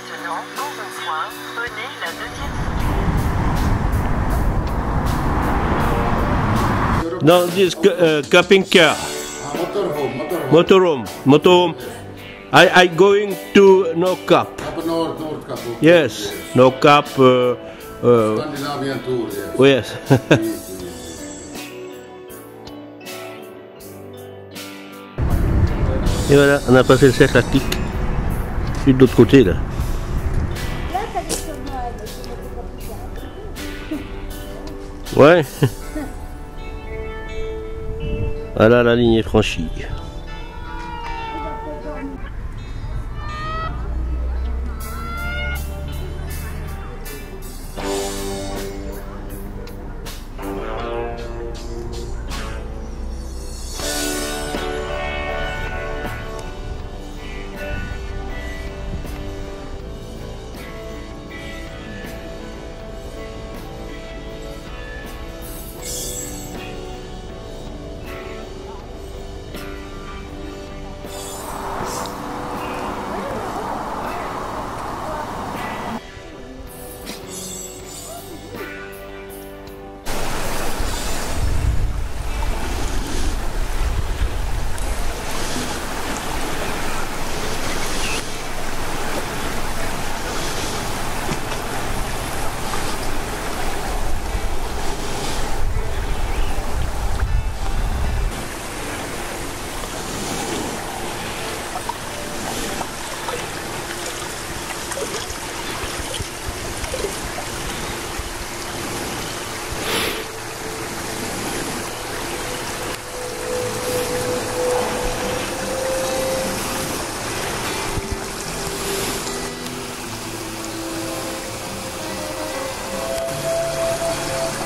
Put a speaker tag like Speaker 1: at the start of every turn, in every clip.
Speaker 1: maintenant, au rond-point, prenez la deuxième.
Speaker 2: No, this camping car.
Speaker 3: Motorhome.
Speaker 2: Motorhome. I going to no cap.
Speaker 3: Up North Cap.
Speaker 2: Yes, no cap.
Speaker 3: Scandinavian tour, yes.
Speaker 2: Oh yes. Et voilà, on a passé le cercle arctique. Je suis de l'autre côté là.
Speaker 4: Là, t'as des chemins, mais tu n'as pas pu faire.
Speaker 2: Ouais. Voilà, la ligne est franchie.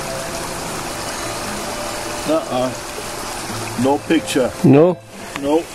Speaker 5: No picture.
Speaker 2: No?
Speaker 5: No.